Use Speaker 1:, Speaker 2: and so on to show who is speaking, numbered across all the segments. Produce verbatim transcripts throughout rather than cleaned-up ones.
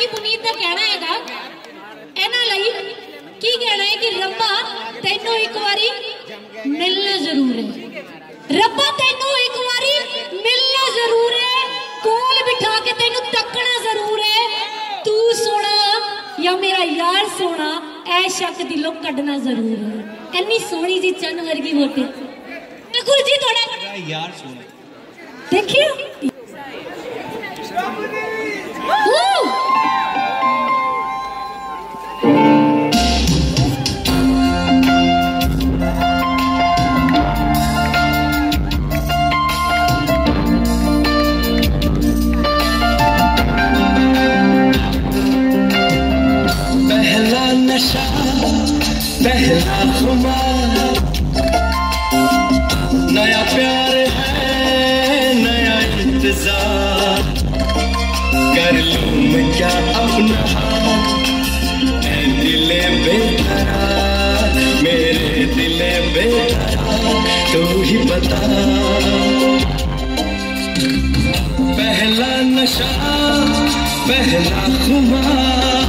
Speaker 1: कि पुनीत का कहना हैगा इन्हां लई की कहना है कि रब्बा तैनू एक बारी मिलना जरूर है, रब्बा तैनू एक बारी मिलना जरूर है, कोल बिठा के तैनू तकना जरूर है, तू सोना या मेरा यार सोना ऐ शक दिलों कढ़ना जरूर है। इन्नी सोहनी जी चन्न वर्गी होती बिल्कुल जी थोड़ा
Speaker 2: यार सोना
Speaker 1: देखिए
Speaker 3: पहला नशा पहला खुमार, नया प्यार है नया इंतजार, कर लूं मैं क्या अपना ऐ दिले बेकरार, मेरे दिले बेकरार तू ही बता। पहला नशा पहला खुमार,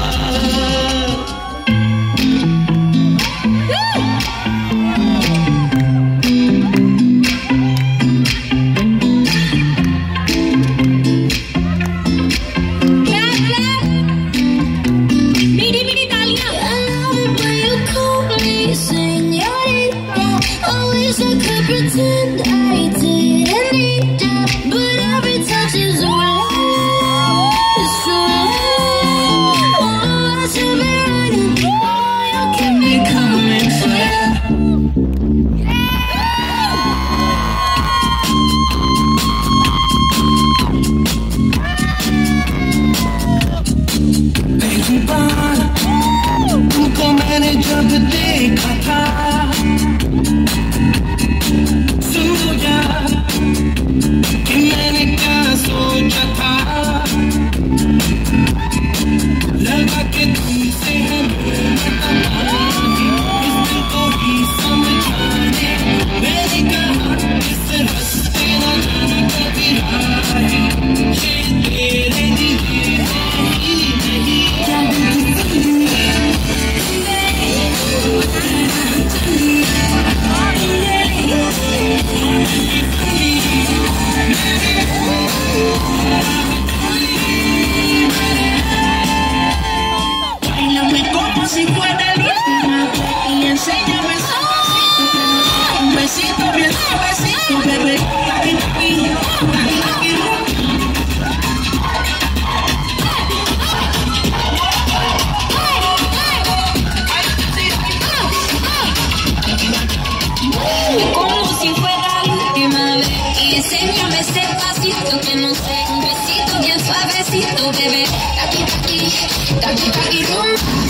Speaker 3: तुमको मैंने जब देखा था सोचा कि मैंने क्या सोचा था, लगा के तुमसे इस दिल को ही समझाने, मैंने कहा इस रास्ते न जाना कभी राही, ये तेरे दिल ही नहीं
Speaker 4: Báilame como si fuera el último y enséñame un besito bien suavecito, bebé.
Speaker 1: como si fuera la última vez y enséñame ese pasito que no sé, un besito bien suavecito, bebé. Taqui taqui, taqui taqui rum.